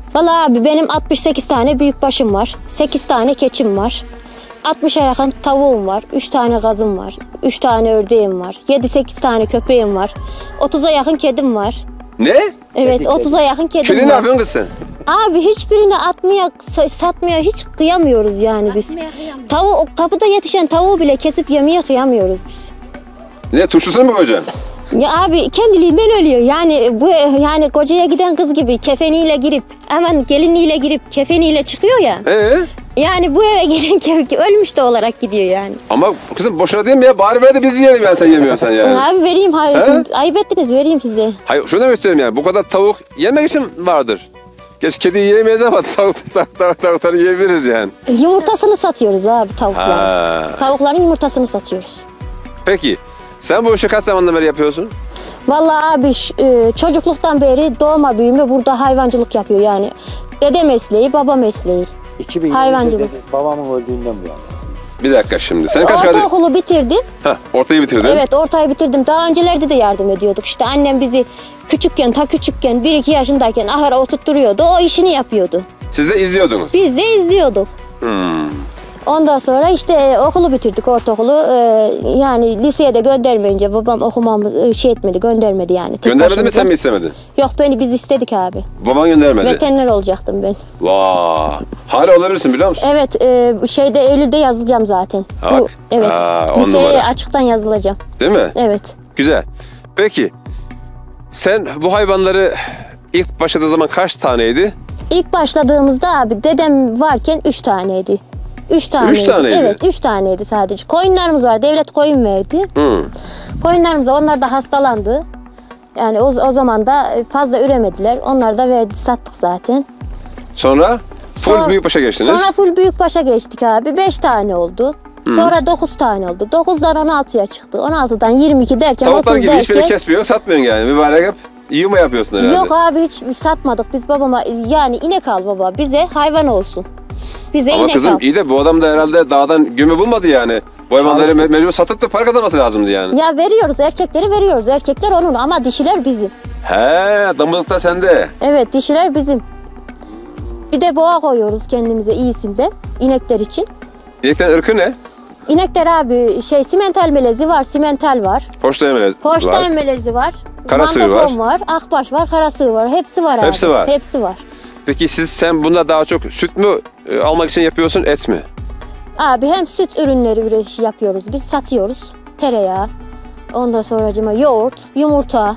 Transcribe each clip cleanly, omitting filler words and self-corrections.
Vallahi abi benim 68 tane büyükbaşım var. 8 tane keçim var. 60'a yakın tavuğum var. 3 tane gazım var. 3 tane ördeğim var. 7-8 tane köpeğim var. 30'a yakın kedim var. Ne? Evet 30'a yakın kedim Kedi var. ne yapıyorsun kız sen? Abi hiçbirini atmaya, satmaya hiç kıyamıyoruz yani biz. Tavuğu, kapıda yetişen tavuğu bile kesip yemeye kıyamıyoruz biz. Ne turşusunu mu koyacaksın? Ya abi kendiliğinden ölüyor. Yani bu yani kocaya giden kız gibi kefeniyle girip hemen gelinliğiyle girip kefeniyle çıkıyor ya. Yani bu eve gelen ölmüş de olarak gidiyor yani. Ama kızım boşuna değil mi ya? Bari ver de biz yiyelim yani sen yemiyorsan yani. Abi vereyim hayır. Ayıp ettiniz vereyim size. Hayır şunu demek istiyorum yani. Bu kadar tavuk yemek için vardır. Geç kedi yiyemeyiz ama tavukları yiyebiliriz yani. Yumurtasını satıyoruz abi tavukların. Tavukların yumurtasını satıyoruz. Peki sen bu işi kaç zamandan beri yapıyorsun? Vallahi abi çocukluktan beri doğma büyüme burada hayvancılık yapıyor yani. Dede mesleği, baba mesleği. 2007'de hayvancılık. babamın öldüğünden bu yana. Bir dakika şimdi. Sen kaç kardeş? Ortaokulu bitirdim. Ortayı bitirdin. Evet ortayı bitirdim. Daha öncelerde de yardım ediyorduk. İşte annem bizi küçükken 1-2 yaşındayken ahıra oturtturuyordu. O işini yapıyordu. Siz de izliyordunuz. Biz de izliyorduk. Ondan sonra işte okulu bitirdik ortaokulu. Yani liseye de göndermeyince babam okumamı göndermedi yani. Göndermedi mi sen mi istemedin? Yok biz istedik abi. Baban göndermedi. Veteriner olacaktım ben. Vay. Hala olabilirsin biliyor musun? Evet Eylül'de yazılacağım zaten. Evet. Liseye açıktan yazılacağım. Değil mi? Evet. Güzel. Peki sen bu hayvanları ilk başladığı zaman kaç taneydi? İlk başladığımızda abi dedem varken 3 taneydi. 3 taneydi. 3 taneydi? Evet 3 taneydi sadece. Koyunlarımız var. Devlet koyun verdi. Koyunlarımız onlar da hastalandı. Yani o zaman da fazla üremediler. Onları da verdi sattık zaten. Sonra full büyükbaşa geçtiniz. Sonra full büyükbaşa geçtik abi. 5 tane oldu. Sonra 9 tane oldu. 9'dan 16'ya çıktı. 16'dan 22 derken tavuklar 30 gibi derken. hiçbirini kesmiyor, satmıyorsun yani. Mübarek hep yığma yapıyorsun herhalde. Yok abi hiç satmadık. Biz babama yani inek al baba. Bize hayvan olsun. Bize ama inek kızım al. iyi de bu adam da herhalde dağdan gümü bulmadı yani. Bu hayvanları mecbur satıp da para kazanması lazımdı yani. Ya veriyoruz erkekleri veriyoruz. Erkekler onun ama dişiler bizim. He, damızlık da sende. Evet dişiler bizim. Bir de boğa koyuyoruz kendimize iyisinde inekler için. İneklerin ırkı ne? İnekler abi simental melezi var, simental var. Holstein melezi var. Holstein melezi var. Karasığır var. Akbaş var, karasığır var. Hepsi var abi. Hepsi var. Hepsi var. Peki sen bunda daha çok süt mü almak için yapıyorsun, et mi? Abi hem süt ürünleri yapıyoruz. Biz satıyoruz. Tereyağı. Ondan sonracıma yoğurt, yumurta.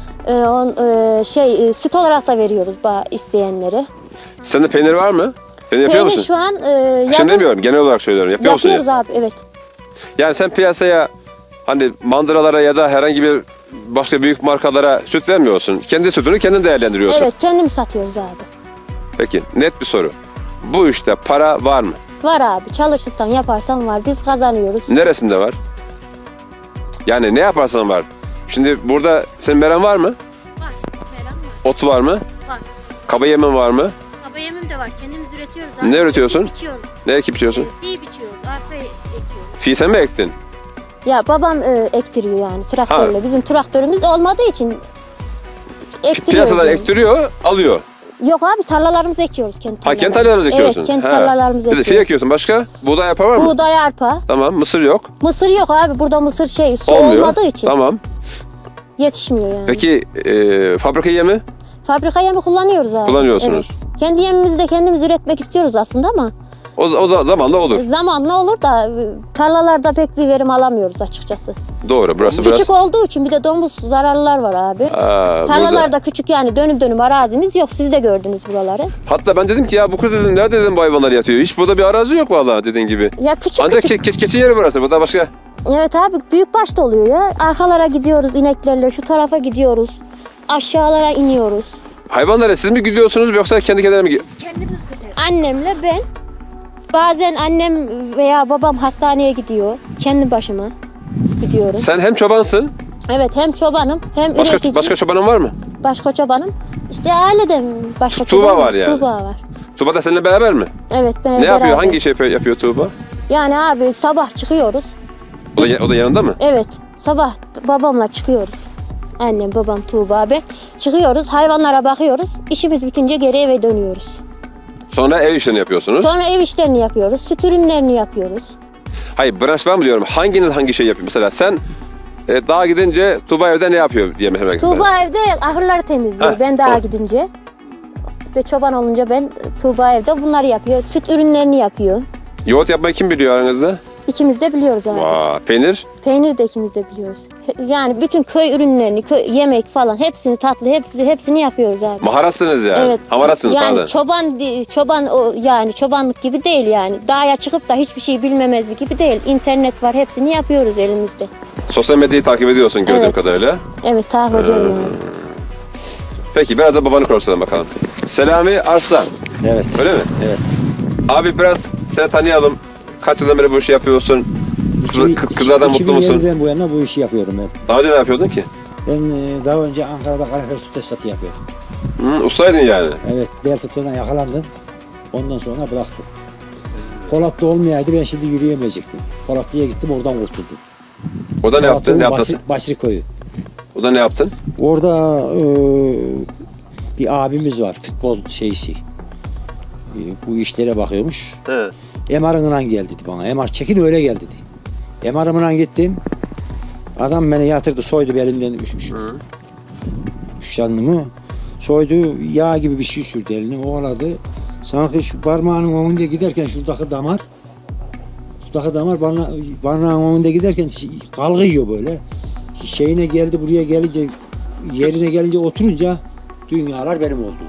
Süt olarak da veriyoruz isteyenlere. Sende peynir var mı? Peynir yapıyor musun? Şu an Şimdi demiyorum, genel olarak söylüyorum. Yapıyor musun? Yapıyoruz abi, evet. Yani sen piyasaya hani mandıralara ya da herhangi bir başka büyük markalara süt vermiyorsun. Kendi sütünü kendin değerlendiriyorsun. Evet, kendimiz satıyoruz abi. Peki, net bir soru. Bu işte para var mı? Var abi, çalışırsan yaparsan var. Biz kazanıyoruz. Neresinde var? Yani ne yaparsan var. Şimdi burada senin meren var mı? Var, meren var. Ot var mı? Var. Kaba yemin var mı? Kaba yemim de var. Kendimiz üretiyoruz abi. Ne üretiyorsun? Biçiyoruz. Ne ekip biçiyorsun? Fi biçiyoruz, arpa ekiyoruz. Fi sen mi ektin? Ya babam ektiriyor yani traktörle. Bizim traktörümüz olmadığı için ektiriyoruz. Piyasadan yani. ektiriyor, alıyor. Yok abi tarlalarımızı ekiyoruz kendi tarlalarımızı. Kendi tarlalarınızı ekiyorsun. Evet, kendi tarlalarımızı Bir de ekiyoruz. fi ekiyorsun. Başka? Buğday arpa var mı? Buğday, arpa. Tamam. Mısır yok. Mısır yok abi. Burada mısır su Olmuyor. olmadığı için Tamam. yetişmiyor yani. Peki fabrika yemi? Fabrika yemi kullanıyoruz abi. Kullanıyorsunuz. Evet. Kendi yemimizi de kendimiz üretmek istiyoruz aslında ama. O zamanla olur. Zamanla olur da tarlalarda pek bir verim alamıyoruz açıkçası. Doğru. Burası Küçük olduğu için bir de domuz zararlılar var abi. Tarlalarda burada küçük yani dönüm arazimiz yok. Siz de gördünüz buraları. Hatta ben dedim ki ya bu kız dedim nerede dedim bu hayvanlar yatıyor. Hiç burada bir arazi yok vallahi dediğin gibi. Ya küçük Ancak küçük. keçi yeri burası. Burada başka. Evet abi büyük baş da oluyor ya. Arkalara gidiyoruz ineklerle şu tarafa gidiyoruz. Aşağılara iniyoruz. Hayvanlara siz mi gidiyorsunuz yoksa kendi kendine mi? Kendimiz götürüyoruz. Annemle ben. Bazen annem veya babam hastaneye gidiyor. Kendi başıma gidiyorum. Sen hem çobansın. Evet hem çobanım hem üretici. Başka çobanın var mı? Başka çobanım. İşte ailede başka Tuğba çobanım. var yani. Tuğba var. Tuğba da seninle beraber mi? Evet ben Ne yapıyor? beraber. Hangi işi yapıyor Tuğba? Yani abi sabah çıkıyoruz. O da yanında mı? Evet sabah babamla çıkıyoruz. Annem, babam, Tuğba abi. Çıkıyoruz, hayvanlara bakıyoruz. İşimiz bitince geri eve dönüyoruz. Sonra ev işlerini yapıyorsunuz. Sonra ev işlerini yapıyoruz, süt ürünlerini yapıyoruz. Hayır, branş var mı diyorum. Hanginiz hangi şey yapıyor? Mesela sen dağa gidince Tuğba evde ne yapıyor diye mesela. Tuğba evde ahırları temizliyor, Heh, ben dağa tamam. gidince. Ve çoban olunca ben Tuğba evde bunları yapıyor. Süt ürünlerini yapıyor. Yoğurt yapmayı kim biliyor aranızda? İkimiz de biliyoruz abi. Vay, peynir. Peynir de ikimiz de biliyoruz. Yani bütün köy ürünlerini, yemek falan hepsini tatlı hepsini yapıyoruz abi. Maharatsınız yani. Evet. Hamaratsınız yani pardon. çoban yani çobanlık gibi değil yani. Dağa çıkıp da hiçbir şey bilmemezlik gibi değil. İnternet var, hepsini yapıyoruz elimizde. Sosyal medyayı takip ediyorsun gördüğüm Evet. kadarıyla. Evet, takip ediyorum abi. Peki biraz da babanı konuşalım bakalım. Selami Arslan. Evet. Öyle mi? Evet. Abi biraz seni tanıyalım. Kaç yıldan beri bu işi yapıyorsun? Kızlardan mutlu musun? 2007'den bu yana bu işi yapıyorum ben. Daha önce ne yapıyordun ki? Ben daha önce Ankara'da kalifer süt tesisatı yapıyordum. Ustaydın yani. Evet, bel fıtığına yakalandım. Ondan sonra bıraktım. Polatlı olmayaydı ben şimdi yürüyemeyecektim. Polatlı'ya gittim, oradan kurtuldum. O da ne yaptın? Ne yaptın? Basri Koyu. O da ne yaptın? Orada bir abimiz var, futbol şeysi. Bu işlere bakıyormuş. He. MR'ından gel dedi bana. MR çekin öyle gel dedi. MR'ımdan gittim. Adam beni yatırdı, soydu belimden şanlımı. Soydu, yağ gibi bir şey sürdü eline, ovaladı. Sanki şu parmağının önünde giderken şuradaki damar parmağının önünde giderken kalkıyor böyle. Şeyine geldi, buraya gelince, yerine gelince oturunca dünyalar benim oldu.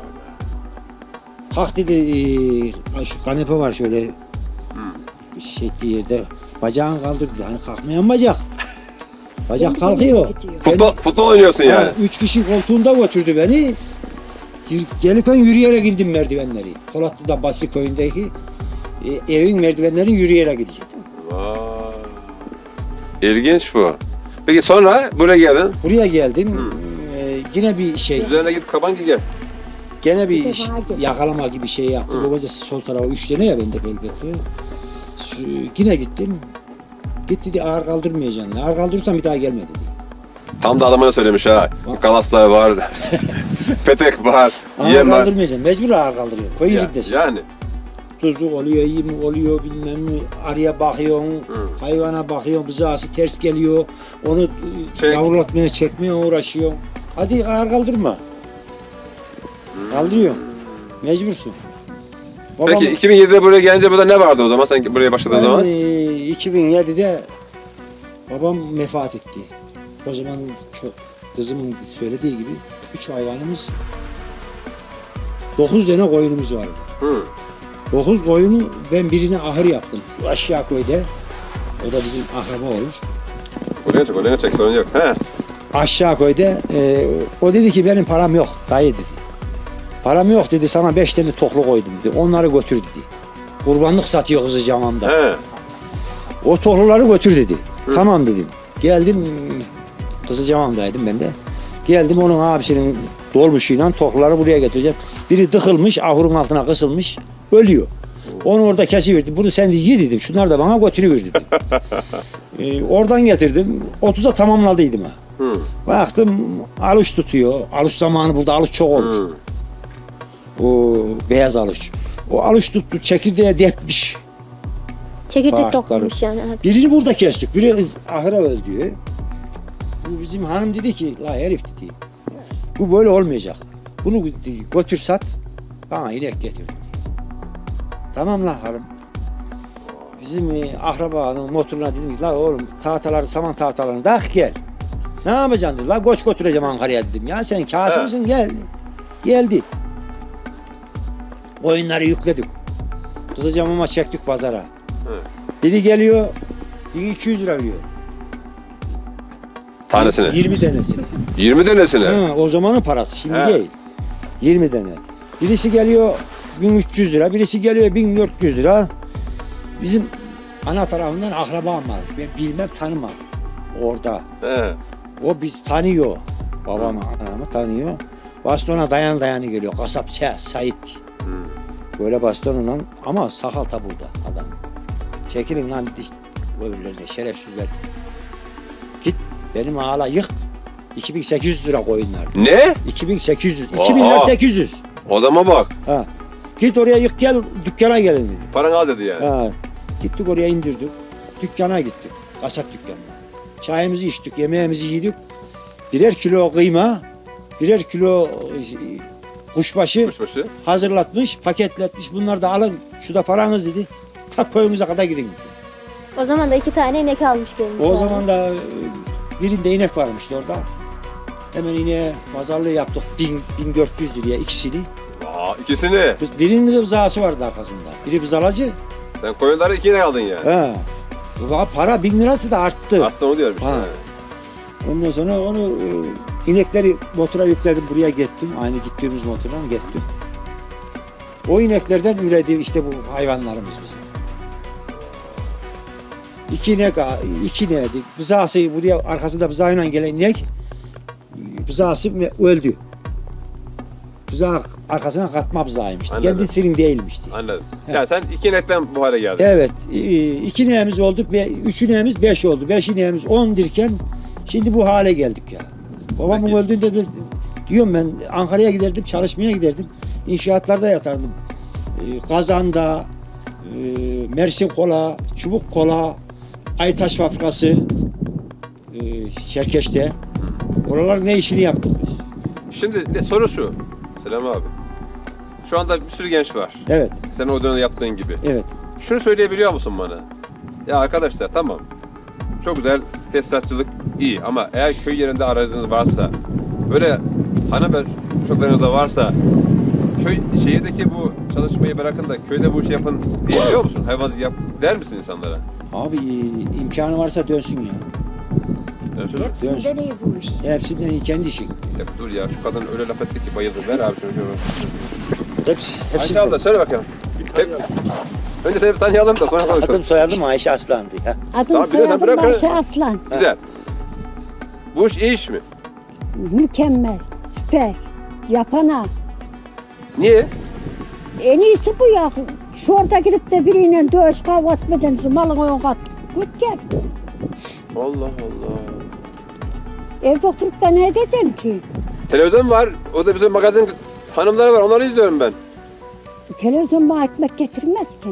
Kalk dedi, şu kanepe var şöyle şekli yerde, bacağını kaldır dedi. Hani kalkmayan bacak. Bacak kalkıyor. Futbol oynuyorsun yani. 3 kişi koltuğunda götürdü beni. Gelirken yürüyerek indim merdivenleri. Polatlı'da Basri köyündeki evin merdivenlerini yürüyerek gidecektim. Vay. İlginç bu. Peki sonra buraya geldin. Buraya geldim. Yine bir şey, Üzerine git kaban gel. gene bir yakalama gibi şey yaptım. O da sol tarafa 3 tane ya bende elbette. Yine gittim. Git dedi, ağır kaldırmayacaksın. Ağır kaldırırsan bir daha gelme dedi. Tam da adamına söylemiş ha. Galaslar var. Petek var. Ağır Yem var. kaldırmayacaksın. Mecbur ağır kaldırıyor. Koyu gitmesin. Yani. Tuzu oluyor, iyi mi oluyor bilmem ne. Arıya bakıyorsun, hayvana bakıyorsun, bızağısı ters geliyor. Onu yavrulatmaya, çekmeye uğraşıyorsun. Hadi ağır kaldırma. Kaldırıyor. Mecbursun. Peki 2007'de buraya gelince burada ne vardı o zaman? Sen buraya başladığın zaman? 2007'de babam vefat etti. O zaman kızımın söylediği gibi 3 hayvanımız, 9 tane koyunumuz vardı. 9 koyunu ben birine ahır yaptım. Aşağı köyde. O da bizim akraba olur. Oraya çek sorun yok. He. Aşağı köyde o dedi ki benim param yok dayı dedi. Param yok dedi, sana 5 tane toklu koydum dedi. Onları götür dedi. Kurbanlık satıyor Kızılcamam'da. He. O tokluları götür dedi. Tamam dedim. Geldim, Kızılcamam'daydım ben de. Geldim onun abisinin dolmuşuyla tokluları buraya getireceğim. Biri tıkılmış, ahurun altına kısılmış, ölüyor. Onu orada kesiverdim. Bunu sen de ye dedim. Şunları da bana götürüver dedim. Oradan getirdim. 30'a tamamladıydım ha. Baktım aluç tutuyor. Aluç zamanı burada aluç çok olur. O beyaz aluç. O aluç tuttu, çekirdeğe depmiş. Çekirdek Bağışları. dokmuş yani. Birini burada kestik. Biri ahıra öldü. Bu bizim hanım dedi ki, la herif dedi. Bu böyle olmayacak. Bunu dedi, götür sat. Bana inek getir dedi. Tamam la hanım. Bizim akrabanın motoruna dedim ki, la oğlum tahtaları, saman tahtalarını tak gel. Ne yapacaksın dedi. La koç götüreceğim Ankara'ya dedim. Ya sen kâsı mısın, gel. Geldi. Oyunları yükledik. Kızılcamam'a çektik pazara. Biri geliyor, 1200 lira veriyor. Tanesini. 20 tanesini. 20 tanesini. Ha, o zamanın parası, şimdi He. değil. 20 tane. Birisi geliyor 1300 lira, birisi geliyor 1400 lira. Bizim ana tarafından akrabam varmış. Ben bilmem, tanımam orada. He. O biz tanıyor. Babamı, anamı tanıyor. Bastona dayanı geliyor. Kasap Sait. Böyle bastonla ama sakal taburda adam. Çekilin lan öyle şerefsizler. Git benim ağla yık. 2800 lira koyunlar. Ne? 2800. Oha. 2000 lira 800. Adama bak. Ha. Git oraya yık gel dükkana gelin dedi. Paranı al dedi yani. Ha. Gittik oraya indirdik. Dükkana gittik. Kasap dükkanına. Çayımızı içtik, yemeğimizi yedik. Birer kilo kıyma, birer kilo kuşbaşı Kuşbaşı. hazırlatmış, paketletmiş. Bunları da alın. Şu da paranız dedi. Ta köyünüze kadar gidin. O zaman da 2 tane inek almış gelmiş. O yani. zaman da birinde inek varmış orada. Hemen ineğe pazarlığı yaptık. 1400 liraya ikisini. Aa, ikisini. Birinin de bızağısı vardı arkasında. Biri bızalacı. Sen koyunları ikine aldın yani. Ha. Para 1000 lirası da arttı. Hatta onu diyorum işte. Ha. Ondan sonra onu inekleri motora yükledim, buraya gittim. Aynı gittiğimiz motordan gittim. O ineklerden üredi işte bu hayvanlarımız bizim. İki inek, bızağısı buraya arkasında bızağıyla gelen inek, bızağısı öldü. Bızağı arkasına katma bızağıymıştı. Anladım. Kendisinin değilmişti. Anladım. Evet. Yani sen iki inetten bu hale geldin. Evet, 2 ineğimiz oldu, 3 ineğimiz 5 oldu. 5 ineğimiz 10 dirken şimdi bu hale geldik ya. Babamın Peki. öldüğünde diyorum ben Ankara'ya giderdim, çalışmaya giderdim. İnşaatlarda yatardım. Kazan'da, Mersin Kola, Çubuk Kola, Aytaş Fabrikası, Çerkeş'te. Oralar ne işini yaptık biz. Şimdi soru şu. Selam abi. Şu anda bir sürü genç var. Evet, Sen o dönemde yaptığın gibi. evet. Şunu söyleyebiliyor musun bana? Ya arkadaşlar tamam. Çok güzel tesisatçılık iyi ama eğer köy yerinde aracınız varsa böyle hanım ve çocuklarınız da varsa köy şehirdeki bu çalışmayı bırakın da köyde bu işi yapın diyebiliyor musun? Hayvancılık yap der misin insanlara? Abi imkanı varsa dönsün ya. Dönsün. Hepsinden iyi bu iş. Hepsinden iyi kendi işin. Ya dur ya şu kadın öyle laf etti ki bayıldım. Ver abi şunu. Hepsi. Ayşe abla söyle bakalım. Önce seni bir tanıyalım da sonra konuşalım. Adım soyadım Ayşe Aslan'dı ya. Adım Tamam, biliyorsan soyadım bırak- Ayşe Aslan. Güzel. Bu iş iyi iş mi? Mükemmel, süper. Yapana. Niye? En iyisi bu ya. Şurada gidip de biriyle dövüş kavga etmeden malın oyun kat. Git gel. Allah Allah. Evde oturup da ne edeceksin ki? Televizyon var. O da bizim magazin hanımları var. Onları izliyorum ben. Televizyon bana ekmek getirmez ki.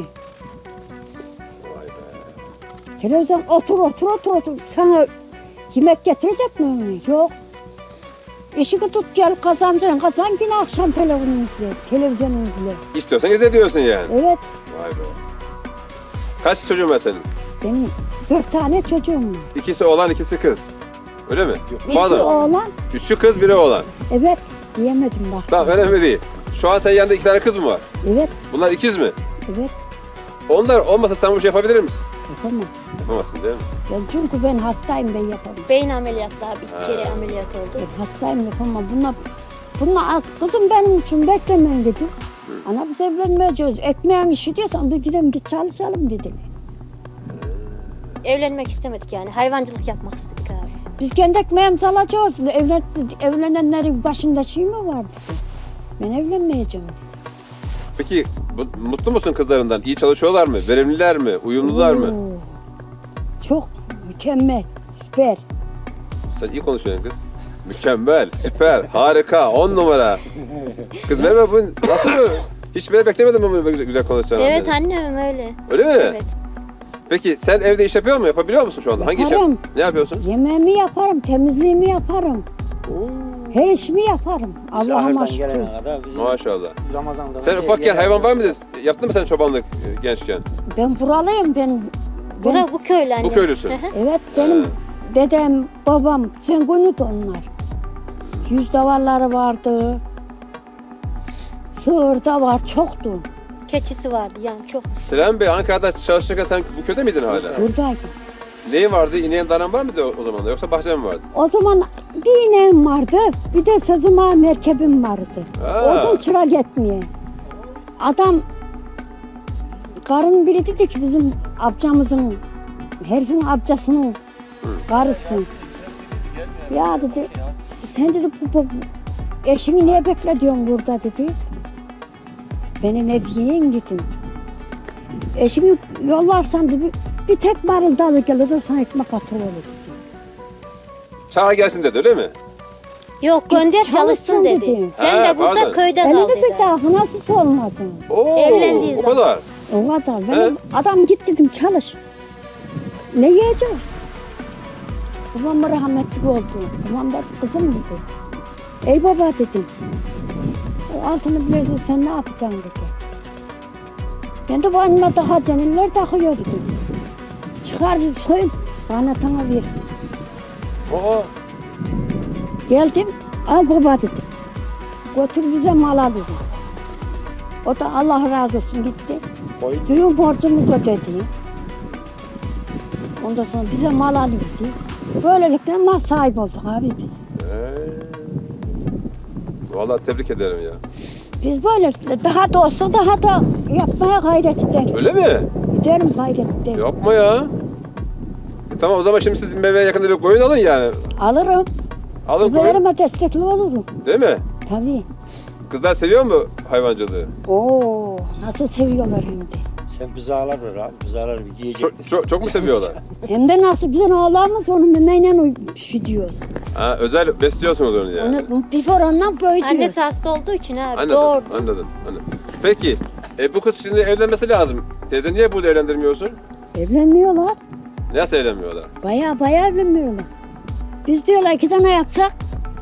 Vay be. Televizyon otur. Sana yemek getirecek mi onu? Yok. İşini tut gel kazancın. Kazan yine akşam televizyonu izle. İstiyorsan izle diyorsun yani. Evet. Vay be. Kaç çocuğun var senin? Benim 4 tane çocuğum var. İkisi oğlan, ikisi kız. Öyle mi? Birisi Pardon. oğlan. Üçü kız, biri oğlan. Evet. Diyemedim bak. Tamam önemli değil. Şu an senin yanında 2 tane kız mı var? Evet. Bunlar ikiz mi? Evet. Onlar olmasa sen bu işi yapabilir misin? Yapamam. Yapamazsın değil mi? Çünkü ben hastayım, ben yapamam. Beyin ameliyatlı abi. 2 kere ameliyat oldu. Ben hastayım, yapamam. Bunlar kızım benim için beklemeyin dedi. Ana biz evlenmeyeceğiz. Ekmeğin işi diyorsan bir gidelim git çalışalım dediler. Evlenmek istemedik yani. Hayvancılık yapmak istedik abi. Biz kendi ekmeğimizi alacağız. Evlenenlerin başında şey mi var dedi. Ben evlenmeyeceğim dedi. Peki mutlu musun kızlarından? İyi çalışıyorlar mı? Verimliler mi? Uyumlular mı? Oo, çok mükemmel, süper. Sen iyi konuşuyorsun kız. Mükemmel, süper, harika, 10 numara. Kız Merve bu nasıl bu? Hiç böyle beklemedim mi böyle güzel konuşacağını? Evet anneni? annem öyle. Öyle mi? Evet. Peki sen evde iş yapıyor musun? Yapabiliyor musun şu anda? Hangi iş Yaparım. Ne yapıyorsun? Yemeğimi yaparım, temizliğimi yaparım. Her işimi yaparım. Allah'ıma şükür. kadar bizim Maşallah. Ramazan'da. Sen ufakken hayvan var mıydı? Yaptın mı sen çobanlık gençken? Ben buralıyım ben. Bu köylü anne. Bu köylüsün. Evet benim dedem, babam, Sengun'uydu onlar. Yüz davarları vardı. Sığır da var, çoktu. Keçisi vardı yani çok. Selam Bey, Ankara'da çalışırken sen bu köyde miydin hala? Buradaydı. Neyin vardı? İneğin danan var mıydı o zaman da? Yoksa bahçe mi vardı? O zaman bir ineğim vardı, bir de sözüme merkebim vardı. Ha. Oradan çırak etmeye. Adam, karın biri dedi ki bizim amcamızın, herifin amcasının karısı. Ya dedi, sen dedi bu eşini niye bekliyorsun burada dedi. Beni ne diyeyim dedim. Eşimi yollarsan dedi, bir tek marul dalı gelir de sana ekmek atır olur dedi. Çağır gelsin dedi öyle mi? Yok gönder Git çalışsın dedi. dedi. Sen de burada pardon. köyden al Elinizi dedi. daha nasıl olmadı? Oo, Evlendiği o zaman. kadar. O kadar. Benim adam git dedim çalış. Ne yiyeceğiz? Babam rahmetli oldu. Babam dedi kızım dedi. Ey baba dedim. O altını bilirsin sen ne yapacaksın dedi. Ben de boynuma daha caniler takıyor dedim. Çıkar dedi soyun. Bana sana ver. Oo. Geldim al baba dedim. Götür bize mal al dedi. O da Allah razı olsun gitti. Düğün borcumuzu ödedi. Ondan sonra bize mal alıyordu. Böylelikle mal sahibi olduk abi biz. Vallahi tebrik ederim ya. Biz böylelikle daha da olsa daha da yapmaya gayret ederim. Öyle mi? Ederim gayret ederim. Yapma ya. Tamam o zaman şimdi siz meyveye yakında bir koyun alın yani. Alırım. Alın koyun. Bebeğime destekli olurum. Değil mi? Tabii. Kızlar seviyor mu hayvancılığı? Oo, nasıl seviyorlar hem de. Sen buzağlar var abi. Buzağları bir yiyecek. Çok mu seviyorlar? Hem de nasıl bizim oğlanımız onu memeyle diyoruz. Ha, özel besliyorsunuz onu yani. Onu biberonla böyle Annesi diyoruz. hasta olduğu için abi Anladım, doğurdu. anladım. Peki, bu kız şimdi evlenmesi lazım. Teyze niye burada evlendirmiyorsun? Evlenmiyorlar. Nasıl evlenmiyorlar? Baya evlenmiyorlar. Biz diyorlar 2 tane yapsak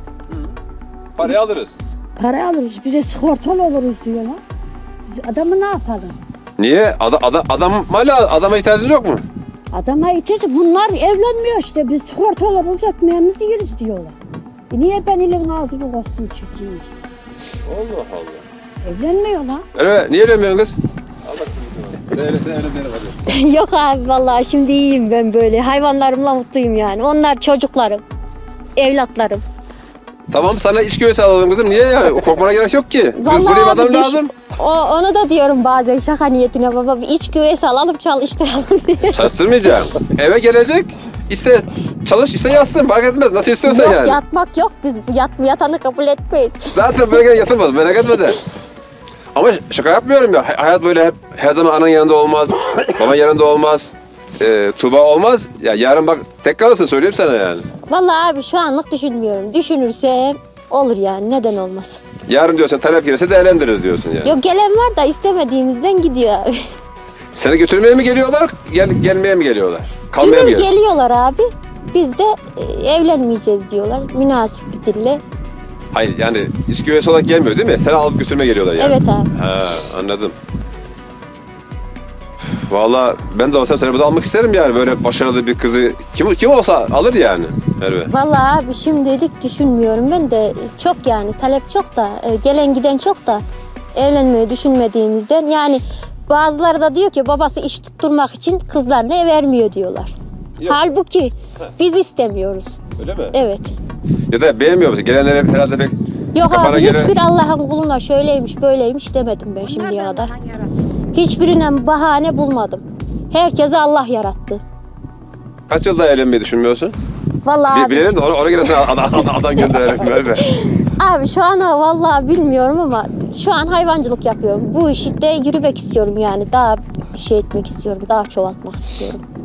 Parayı alırız. para alırız. Bir de sigortalı oluruz diyorlar. Biz adamı ne yapalım? Niye? Adama ihtiyacınız yok mu? Adama ihtiyaç bunlar evlenmiyor işte. Biz sigortalı olacak meyemizi yeriz diyorlar. Niye ben elin ağzını koksun çekeyim ki? Allah Allah. Evlenmiyorlar. Merve, niye evlenmiyorsun kız? Al bak şimdi. Sen evlenmeyelim hadi. Yok abi vallahi şimdi iyiyim ben böyle. Hayvanlarımla mutluyum yani. Onlar çocuklarım, evlatlarım. Tamam sana iç güveysi alalım kızım. Niye yani? Korkmana gerek yok ki. Vallahi Buraya bir abi adam lazım. onu da diyorum bazen şaka niyetine baba. Bir iç güveysi alalım çalıştıralım diye. Çalıştırmayacağım. Eve gelecek. İste çalış, iste yatsın. Fark etmez. Nasıl istiyorsan Yok yani. yatmak yok biz yatanı kabul etmeyiz. Zaten böyle yatılmaz. Merak etme de. Ama şaka yapmıyorum ya. Hayat böyle hep her zaman anan yanında olmaz. Baban yanında olmaz. Tuğba olmaz. Ya yarın bak tek kalırsın söyleyeyim sana yani. Vallahi abi şu anlık düşünmüyorum. Düşünürsem olur yani neden olmasın. Yarın diyorsan talep gelirse değerlendiririz diyorsun yani. Yok gelen var da istemediğimizden gidiyor abi. Seni götürmeye mi geliyorlar, gelmeye mi geliyorlar? Kalmaya mı Gönül geliyorlar? geliyorlar abi. Biz de evlenmeyeceğiz diyorlar. Münasip bir dille. Hayır yani iç güveysi olarak gelmiyor değil mi? Seni alıp götürmeye geliyorlar yani. Evet abi. Ha, anladım. Vallahi ben de olsam seni burada almak isterim yani böyle başarılı bir kızı kim olsa alır yani Merve. Vallahi abi şimdilik düşünmüyorum. Ben de çok yani talep çok da gelen giden çok da evlenmeyi düşünmediğimizden yani bazıları da diyor ki babası iş tutturmak için kızlarına vermiyor diyorlar. Yok. Halbuki biz istemiyoruz. Öyle mi? Evet. Ya da beğenmiyor musun? Gelenlere herhalde pek Yok kafana abi göre- hiçbir Allah'ın kuluna şöyleymiş böyleymiş demedim ben şimdiye kadar. Hiçbirine bahane bulmadım. Herkese Allah yarattı. Kaç yılda evlenmeyi düşünmüyorsun? Vallahi abi, Bilelim de ona göre sana adam gönderelim Merve. abi şu an vallahi bilmiyorum ama şu an hayvancılık yapıyorum. Bu işi de yürümek istiyorum yani. Daha şey etmek istiyorum. Daha çoğaltmak istiyorum.